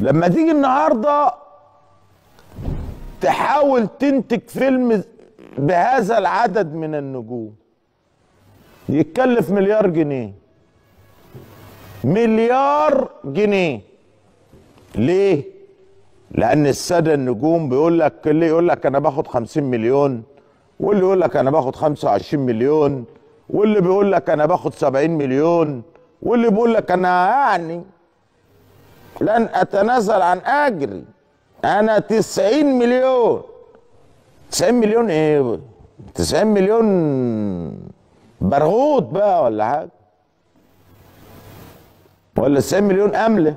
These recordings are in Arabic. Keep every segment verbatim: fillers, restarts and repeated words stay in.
لما تيجي النهارده تحاول تنتج فيلم بهذا العدد من النجوم يتكلف مليار جنيه. مليار جنيه. ليه؟ لأن السادة النجوم بيقول لك، اللي يقول لك أنا باخد خمسين مليون، واللي يقول لك أنا باخد خمسة وعشرين مليون، واللي بيقول لك أنا باخد سبعين مليون، واللي بيقول لك أنا يعني لن أتنازل عن أجري، أنا تسعين مليون. تسعين مليون إيه؟ تسعين مليون برغوت بقى ولا حاجة؟ ولا تسعين مليون أملة؟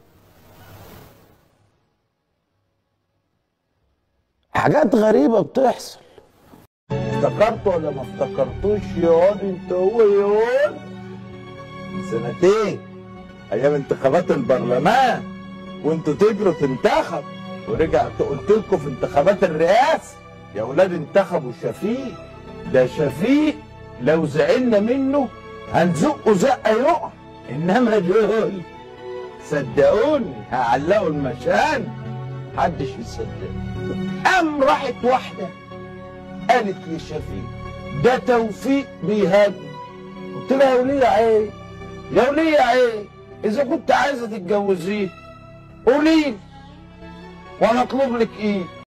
حاجات غريبة بتحصل. افتكرتوا ولا ما افتكرتوش يا واد انت هو يا واد؟ من سنتين ايام انتخابات البرلمان وانتوا تجروا تنتخب، ورجعت قلت لكم في انتخابات الرئاسة يا ولاد انتخبوا شفيق. ده شفيق لو زعلنا منه هنزقه زقه يقع، انما دول صدقوني هعلقوا المشان محدش يصدقني. قام راحت واحده قالت لي شفيق ده توفيق بيهاجم. قلت لها يا وليه عيب، يا وليه عيب، اذا كنت عايزه تتجوزيه قولي لي وانا اطلب لك ايه.